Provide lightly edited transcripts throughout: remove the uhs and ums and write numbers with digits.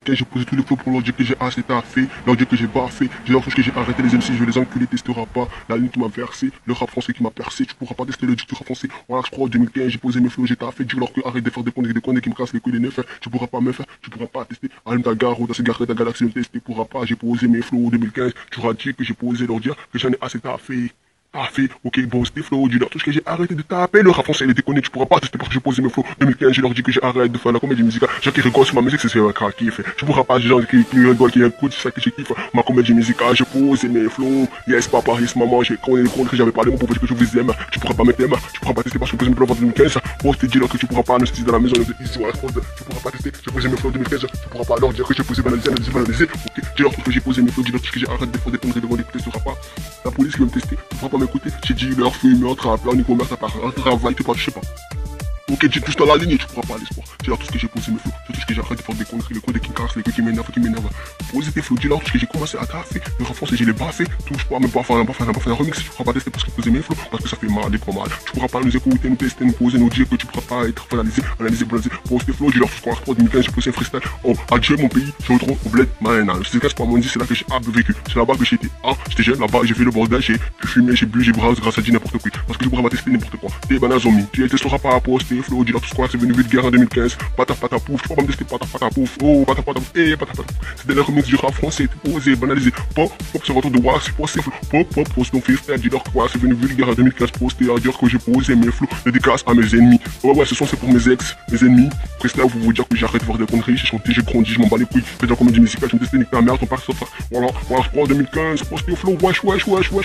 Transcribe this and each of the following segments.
Quand j'ai posé tous les flots pour leur dire que j'ai assez taffé, leur dire que j'ai baffé, j'ai leur que j'ai arrêté les MC, je vais les enculer, testeras pas. La ligne qui m'a versé, le rap français qui m'a percé, tu pourras pas tester le du rap français. Voilà, je crois, en 2015, j'ai posé mes flots, j'ai taffé, dis-leur que arrête de faire des conneries qui me cassent les couilles des neufs, tu pourras pas me faire, tu pourras pas tester. Allume ta gare, ta cigarette, ta galaxie, me tester, pourras pas, j'ai posé mes flots en 2015, tu auras dit que j'ai posé leur dire que j'en ai assez taffé. Ok, bon, c'était Flow, dis-leur tout ce que j'ai arrêté de taper, le rap français, il est déconné, tu pourras pas tester parce que j'ai posé mes flows 2015, je leur dis que j'ai arrêté de faire la comédie musicale, gens qui rigolent sur ma musique, c'est un crack qui fait, tu pourras pas, des gens qui rigolent, qui écoutent, c'est ça que j'ai kiffé, ma comédie musicale, j'ai posé mes flows, yes, papa, yes, maman, j'ai connu les comptes que j'avais parlé, mon pauvre, que je vous aime, tu pourras pas mettre les mains, tu pourras pas tester parce que j'ai posé mes flows en 2015, bon, je te dis là que tu pourras pas nous dans la maison, ici, tu pourras pas tester, j'ai posé mes flows en 2015, tu pourras pas leur dire que j'ai posé banalisé, ok, dis-leur tout ce que j'ai posé mes flows, dis-leur tout ce que j'ai arrêté de faire des conneries devant les tester, tu pourras pas, la police qui veut me tester, tu pourras pas m'écouter, j'ai dit leur fumeur, trap, là, on y commerce, à part un travail, tu parles, je sais pas. Ok, tu touches dans la ligne et tu pourras pas aller sport. Dis-leur tout ce que j'ai posé mes flots, tout ce que j'ai arrêté de faire des conneries, les coups qui me cassent, les coups qui m'énervent, Posez tes flots, dis-leur tout ce que j'ai commencé à taffer, le rap français, j'ai les baffé, touche pas, même pas faire un remix, tu pourras pas tester parce que poser mes flots, parce que ça fait mal, des pas mal. Tu pourras pas nous écouter, nous tester, nous poser, nous dire que tu pourras pas être analysé, pose tes flots, dis-leur tout ce qu'on a en 2015, j'ai posé un freestyle, oh, adieu mon pays, je retourne au bled, maintenant. Je sais que c'est pas mon dit, c'est là que j'ai vécu, c'est là-bas que j'étais, j'étais jeune, là-bas, j'ai fait le bordel, j'ai pu fumer, j'ai bu, j'ai browse grâce à dit n'importe quoi, parce que je pourrais pas tester n'importe quoi. T'es banazomi, tu testeras pas à poster, flow, dis-leur tout ce qu'on a, c'est venu vite guerre en 2015, pata pouf, tu peux pas me tester pata pouf, oh, pata pouf, c'est des remix du rap français, tu posé, banalisé, pop, sur votre droit, c'est possible, pop, poste ton freestyle, dis-leur quoi, c'est venu vite guerre en 2015, posté à dire que j'ai posé mes flows, dédicace à mes ennemis, ouais, ce son c'est pour mes ex, mes ennemis, freestyle, vous dire que j'arrête de voir des conneries, j'ai chanté, j'ai grandi, je m'en bats les couilles, fais de la comédie musicale, je me testais, nique ta mère, ton père, voilà, je prends 2015, posté au flow, wesh, voilà,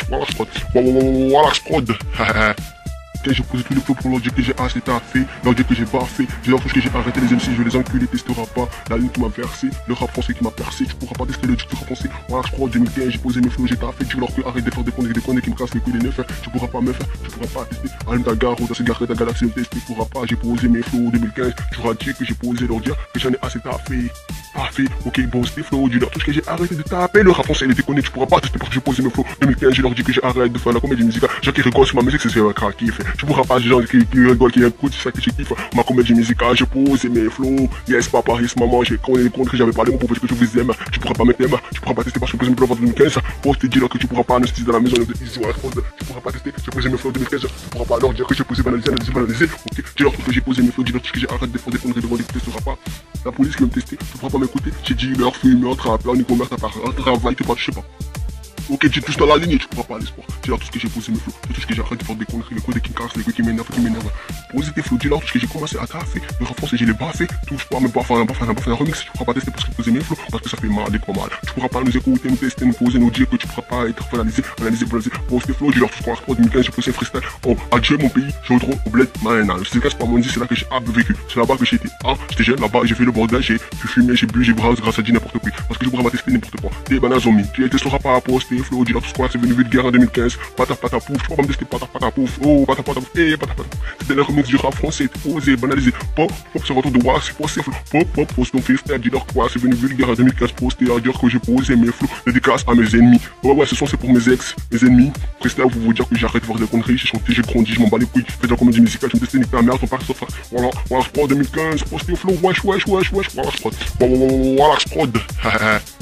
je prod, Quand j'ai posé tous les flots pour leur dire que j'ai assez taffé, leur dire que j'ai baffé, j'ai leur que j'ai arrêté les MC, je vais les enculer, testeras pas. La ligne qui m'a versé, le rap français qui m'a percé, tu pourras pas tester le rap français. Voilà, je crois en 2015, j'ai posé mes flots, j'ai taffé, tu leur que arrête de faire des conneries qui me cassent les couilles des neufs, tu pourras pas me faire, tu pourras pas tester. Allume ta gare, ta cigarette, ta galaxie, me tester, tu pourras pas, j'ai posé mes flots en 2015, tu auras dit que j'ai posé leur dire que j'en ai assez taffé. Ok, bon, c'était Flow, dis-leur tout ce que j'ai arrêté de taper, le rap français, il est déconné, tu pourras pas tester parce que j'ai posé mes flows 2015, je leur dis que j'ai arrêté de faire la comédie musicale, gens qui rigolent sur ma musique, c'est un crack qui fait, tu pourras pas, des gens qui rigolent, qui écoutent, c'est ça que j'ai kiffé, ma comédie musicale, j'ai posé mes flows, yes, papa, yes, maman, j'ai connu les comptes que j'avais parlé, mon pauvre, que je vous aime, tu pourras pas mettre les mains, tu pourras pas tester parce que j'ai posé mes flows en 2015, bon, je te dis là que tu pourras pas nous dans la maison, ici, tu pourras pas tester, j'ai posé mes flows en 2015, tu pourras pas leur dire que j'ai posé banalisé, ok, dis-leur tout que j'ai posé mes flows, dis-leur tout ce que j'ai arrêté de faire des conneries devant les testeras pas. La police qui veut me tester, tu pourras pas m'écouter, j'ai dit leur fumeur, trap, là, on y commerce, à part un travail, tu parles, je sais pas. Ok, tu touches dans la ligne et tu pourras pas aller sport. Dis-leur tout ce que j'ai posé mes flots, tout ce que j'ai arrêté de faire des conneries, les coups qui me cassent, les coups qui m'énervent, Posez tes flots, dis-leur tout ce que j'ai commencé à taffer, le rap français, j'ai les baffé, touche pas, même pas faire un remix, tu pourras pas tester parce que poser mes flots, parce que ça fait mal, des pas mal. Tu pourras pas nous écouter, nous tester, nous poser, nous dire que tu pourras pas être analysé, pose tes flots, dis-leur tout ce qu'on a en 2015, j'ai posé un freestyle, oh, adieu mon pays, je retourne au bled, maintenant. Je sais que c'est pas mon dit, c'est là que j'ai vécu, c'est là-bas que j'étais, j'étais jeune, là-bas, j'ai fait le bordel, j'ai pu fumer, j'ai bu, j'ai browse grâce à dit n'importe quoi, parce que je pourrais pas tester n'importe quoi. T'es banazomi, tu testeras pas à poster, flow, dis-leur tout ce qu'on a, c'est venu vite guerre en 2015, pata pouf, tu peux pas me tester pata pouf, oh, pata pouf, c'était le remix du rap français, posé, banalisé, pop, sur votre droit, c'est possible, pop, poste ton freestyle, dis-leur quoi, c'est venu vite guerre en 2015, posté à dire que j'ai posé mes flows, dédicace à mes ennemis, ouais, ce son c'est pour mes ex, mes ennemis, freestyle, vous dire que j'arrête de voir des conneries, j'ai chanté, j'ai grandi, je m'en bats les couilles, fais de la comédie musicale, je me testais, nique ta mère, ton père, voilà, je prends 2015, posté au flow, wesh, voilà, je prod,